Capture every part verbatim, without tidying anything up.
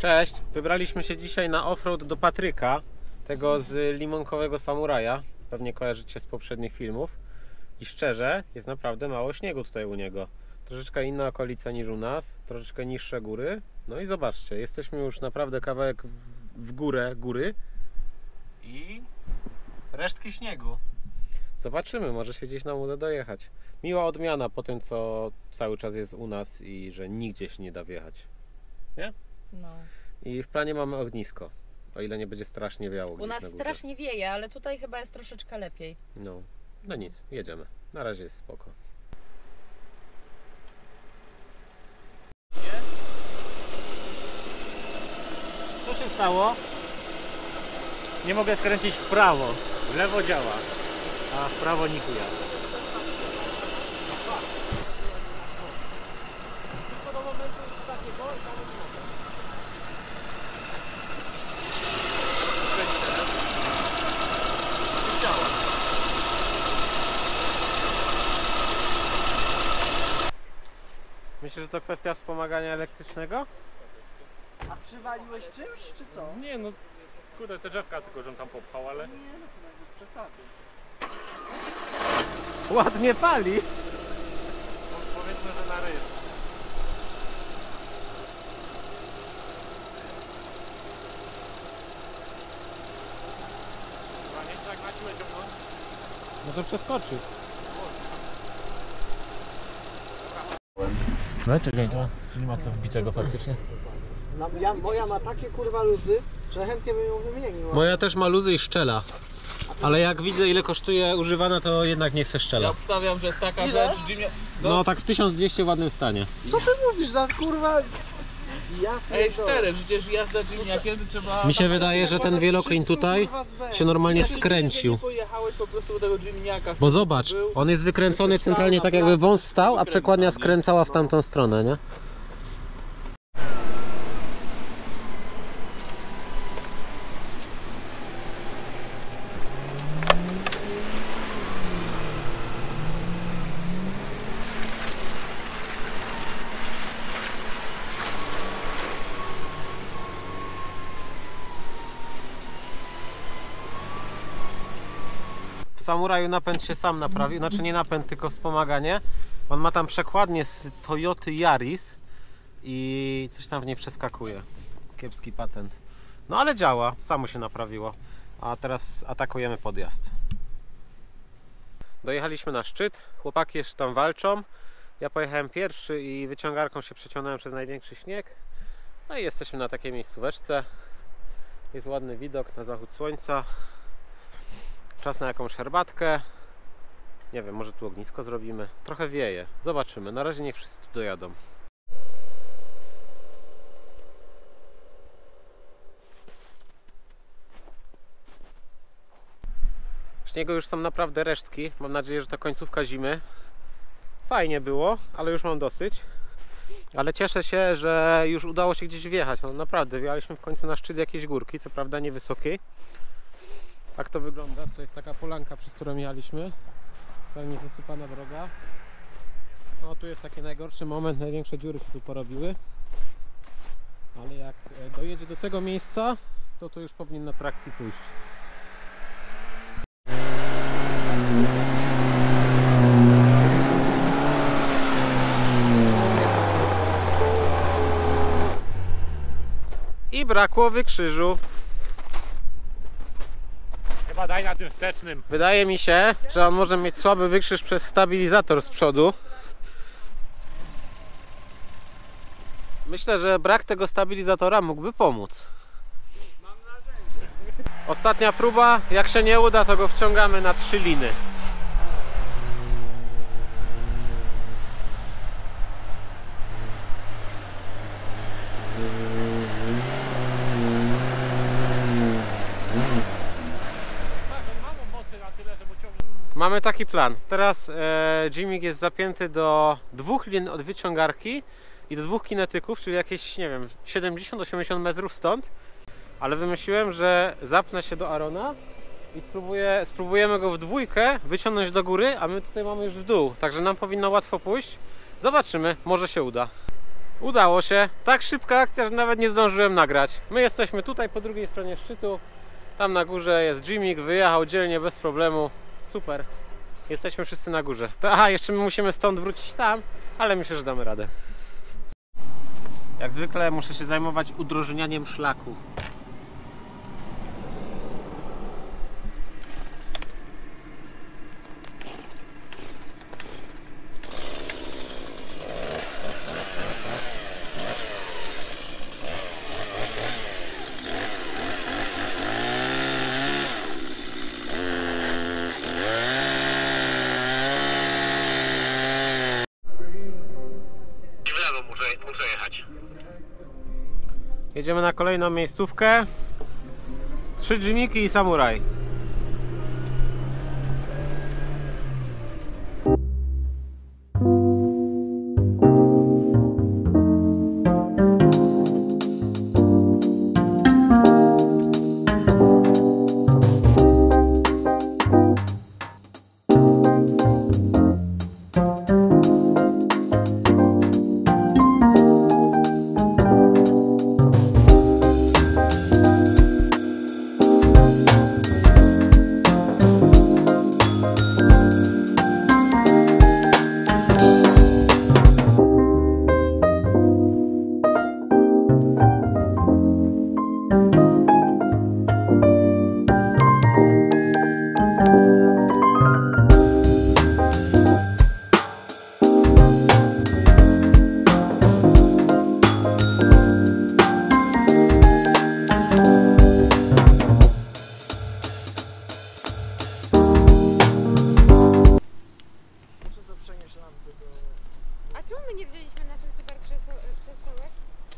Cześć! Wybraliśmy się dzisiaj na offroad do Patryka, tego z Limonkowego Samuraja. Pewnie kojarzycie z poprzednich filmów. I szczerze, jest naprawdę mało śniegu tutaj u niego. Troszeczkę inna okolica niż u nas, troszeczkę niższe góry. No i zobaczcie, jesteśmy już naprawdę kawałek w górę góry i resztki śniegu. Zobaczymy, może się gdzieś nam uda dojechać. Miła odmiana po tym, co cały czas jest u nas i że nigdzie się nie da wjechać. Nie? No. I w planie mamy ognisko, o ile nie będzie strasznie wiało. U nas strasznie wieje, ale tutaj chyba jest troszeczkę lepiej. No, no nic, jedziemy. Na razie jest spoko. Co się stało? Nie mogę skręcić w prawo. W lewo działa, a w prawo nikuja. Myślisz, że to kwestia wspomagania elektrycznego? A przywaliłeś czymś, czy co? Nie no, kurde, te drzewka tylko, żem tam popchał, ale... Nie, no to tak bez przesady. Ładnie pali! Po, powiedzmy, że na ryj. Chyba nie tak na siłę ciągnąć. Może przeskoczy. No czekaj, no, nie ma co wbitego faktycznie. No, ja, moja ma takie kurwa luzy, że chętnie bym ją wymienił. Moja też ma luzy i szczela. Ale jak widzę, ile kosztuje używana, to jednak nie chcę szczela. Ja obstawiam, że taka Ile? rzecz Jimmy... No tak z tysiąc dwieście w ładnym stanie. Co ty mówisz za kurwa... Ja Ej, pierdolę. stary, przecież jazda Jimmyakiem to trzeba... Mi się wydaje, że ten wieloklin tutaj się normalnie skręcił. Nie pojechałeś po prostu do tego Jimmyaka. Bo zobacz, on jest wykręcony centralnie tak jakby wąs stał, a przekładnia skręcała w tamtą stronę, nie? W Samuraju napęd się sam naprawił, znaczy nie napęd, tylko wspomaganie. On ma tam przekładnię z Toyoty Yaris i coś tam w niej przeskakuje. Kiepski patent. No ale działa, samo się naprawiło. A teraz atakujemy podjazd. Dojechaliśmy na szczyt, chłopaki jeszcze tam walczą. Ja pojechałem pierwszy i wyciągarką się przeciągnąłem przez największy śnieg. No i jesteśmy na takiej miejscóweczce. Jest ładny widok na zachód słońca. Czas na jakąś herbatkę. Nie wiem, może tu ognisko zrobimy. Trochę wieje. Zobaczymy. Na razie niech wszyscy tu dojadą. Śniegu już są naprawdę resztki. Mam nadzieję, że to końcówka zimy. Fajnie było, ale już mam dosyć. Ale cieszę się, że już udało się gdzieś wjechać. No naprawdę, wjechaliśmy w końcu na szczyt jakiejś górki, co prawda niewysokiej. Tak to wygląda. To jest taka polanka, przez którą jechaliśmy. Fajnie zasypana droga. No tu jest taki najgorszy moment, największe dziury się tu porobiły. Ale jak dojedzie do tego miejsca, to to już powinien na trakcji pójść. I brakło wykrzyżu. Chyba daj na tym wstecznym. Wydaje mi się, że on może mieć słaby wykrzyż przez stabilizator z przodu. Myślę, że brak tego stabilizatora mógłby pomóc. Ostatnia próba, jak się nie uda, to go wciągamy na trzy liny. Mamy taki plan. Teraz e, Jimik jest zapięty do dwóch lin od wyciągarki i do dwóch kinetyków, czyli jakieś, nie wiem, siedemdziesiąt osiemdziesiąt metrów stąd. Ale wymyśliłem, że zapnę się do Arona i spróbuję, spróbujemy go w dwójkę wyciągnąć do góry, a my tutaj mamy już w dół. Także nam powinno łatwo pójść. Zobaczymy, może się uda. Udało się. Tak szybka akcja, że nawet nie zdążyłem nagrać. My jesteśmy tutaj po drugiej stronie szczytu. Tam na górze jest Jimik, wyjechał dzielnie bez problemu. Super. Jesteśmy wszyscy na górze. To, aha, jeszcze my musimy stąd wrócić tam, ale myślę, że damy radę. Jak zwykle muszę się zajmować udrożnianiem szlaku. Jedziemy na kolejną miejscówkę. Trzy Jimiki i samuraj. A czemu my nie wzięliśmy naszych super krzeseł- krzesełek?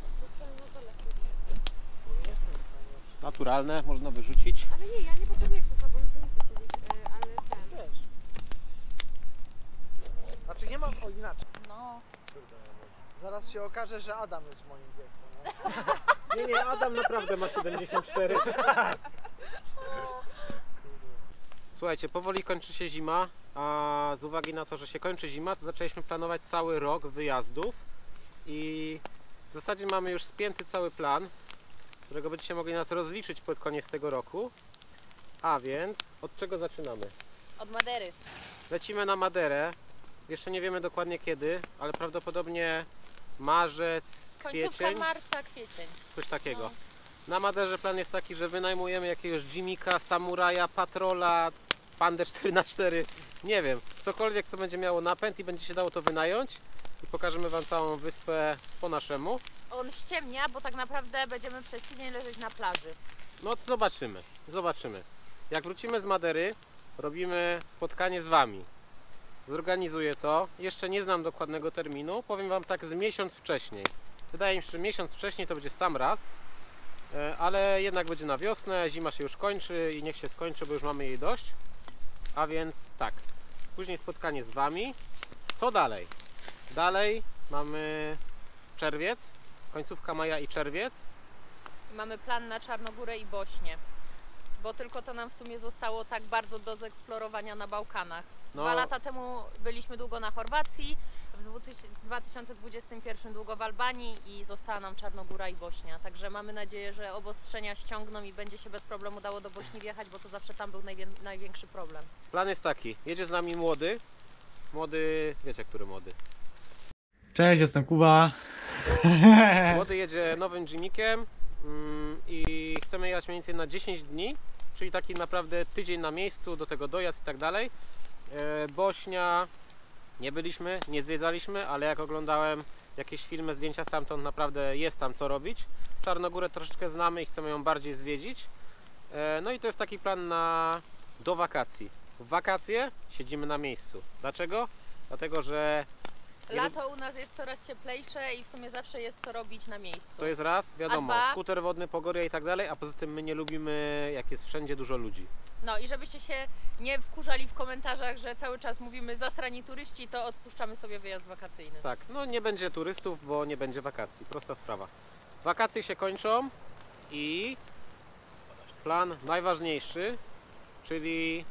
Naturalne, można wyrzucić. Ale nie, ja nie potrzebuję krzeseł, bo mi nie chce siedzieć, e, ale ten. Wiesz. Znaczy nie mam, o inaczej. No. Zaraz się okaże, że Adam jest w moim wieku. No. Nie, nie, Adam naprawdę ma siedemdziesiąt cztery. Słuchajcie, powoli kończy się zima, a z uwagi na to, że się kończy zima, to zaczęliśmy planować cały rok wyjazdów i w zasadzie mamy już spięty cały plan, z którego będziecie mogli nas rozliczyć pod koniec tego roku. A więc od czego zaczynamy? Od Madery. Lecimy na Maderę. Jeszcze nie wiemy dokładnie kiedy, ale prawdopodobnie marzec, Końcówka kwiecień, marca, kwiecień. coś takiego. No. Na Maderze plan jest taki, że wynajmujemy jakiegoś Jimika, samuraja, patrola, pandę cztery na cztery, nie wiem, cokolwiek co będzie miało napęd i będzie się dało to wynająć i pokażemy Wam całą wyspę po naszemu. On ściemnia, bo tak naprawdę będziemy przez tydzień leżeć na plaży. No to zobaczymy, zobaczymy. Jak wrócimy z Madery, robimy spotkanie z Wami. Zorganizuję to, jeszcze nie znam dokładnego terminu, powiem Wam tak z miesiąc wcześniej. Wydaje mi się, że miesiąc wcześniej to będzie sam raz, ale jednak będzie na wiosnę, zima się już kończy i niech się skończy, bo już mamy jej dość. A więc tak, później spotkanie z Wami. Co dalej? Dalej mamy czerwiec, końcówka maja i czerwiec. Mamy plan na Czarnogórę i Bośnię, bo tylko to nam w sumie zostało tak bardzo do zeksplorowania na Bałkanach. No. Dwa lata temu byliśmy długo na Chorwacji, w dwa tysiące dwudziestym pierwszym długo w Albanii i została nam Czarnogóra i Bośnia. Także mamy nadzieję, że obostrzenia ściągną i będzie się bez problemu dało do Bośni wjechać, bo to zawsze tam był najwię- największy problem. Plan jest taki, jedzie z nami młody. Młody, wiecie który młody? Cześć, jestem Kuba. Młody jedzie nowym Jimikiem mm, i chcemy jechać mniej więcej na dziesięć dni, czyli taki naprawdę tydzień na miejscu, do tego dojazd i tak dalej. E, Bośnia nie byliśmy, nie zwiedzaliśmy, ale jak oglądałem jakieś filmy, zdjęcia stamtąd, naprawdę jest tam co robić. Czarnogórę troszeczkę znamy i chcemy ją bardziej zwiedzić. E, no i to jest taki plan na do wakacji. W wakacje siedzimy na miejscu. Dlaczego? Dlatego, że Lato u nas jest coraz cieplejsze i w sumie zawsze jest co robić na miejscu. to jest raz, wiadomo, A dwa? skuter wodny, pogoria i tak dalej, a poza tym my nie lubimy, jak jest wszędzie dużo ludzi. No i żebyście się nie wkurzali w komentarzach, że cały czas mówimy zasrani turyści, to odpuszczamy sobie wyjazd wakacyjny. Tak, no nie będzie turystów, bo nie będzie wakacji, prosta sprawa. Wakacje się kończą i plan najważniejszy, czyli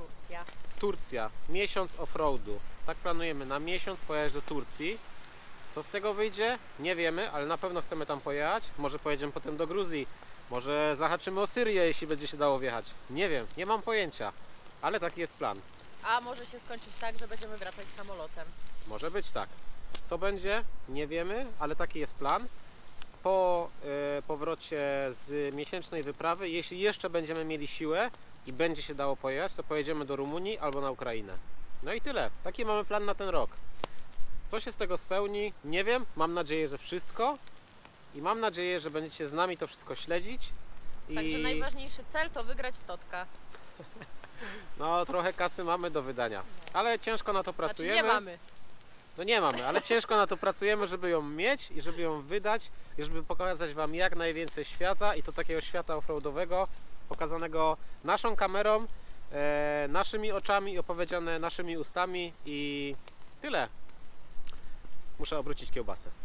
Turcja. Turcja, miesiąc offroadu. Tak planujemy, na miesiąc pojechać do Turcji. Co z tego wyjdzie? Nie wiemy, ale na pewno chcemy tam pojechać. Może pojedziemy potem do Gruzji. Może zahaczymy o Syrię, jeśli będzie się dało wjechać. Nie wiem, nie mam pojęcia. Ale taki jest plan. A może się skończyć tak, że będziemy wracać samolotem. Może być tak. Co będzie? Nie wiemy, ale taki jest plan. Po e, powrocie z miesięcznej wyprawy, jeśli jeszcze będziemy mieli siłę i będzie się dało pojechać, to pojedziemy do Rumunii albo na Ukrainę. No i tyle. Taki mamy plan na ten rok. Co się z tego spełni? Nie wiem. Mam nadzieję, że wszystko. I mam nadzieję, że będziecie z nami to wszystko śledzić. I... Także najważniejszy cel to wygrać w Totka. No, trochę kasy mamy do wydania. Ale ciężko na to pracujemy. Znaczy nie mamy. No nie mamy, ale ciężko na to pracujemy, żeby ją mieć i żeby ją wydać i żeby pokazać Wam jak najwięcej świata i to takiego świata offroadowego pokazanego naszą kamerą, e, naszymi oczami i opowiedziane naszymi ustami i tyle. Muszę obrócić kiełbasę.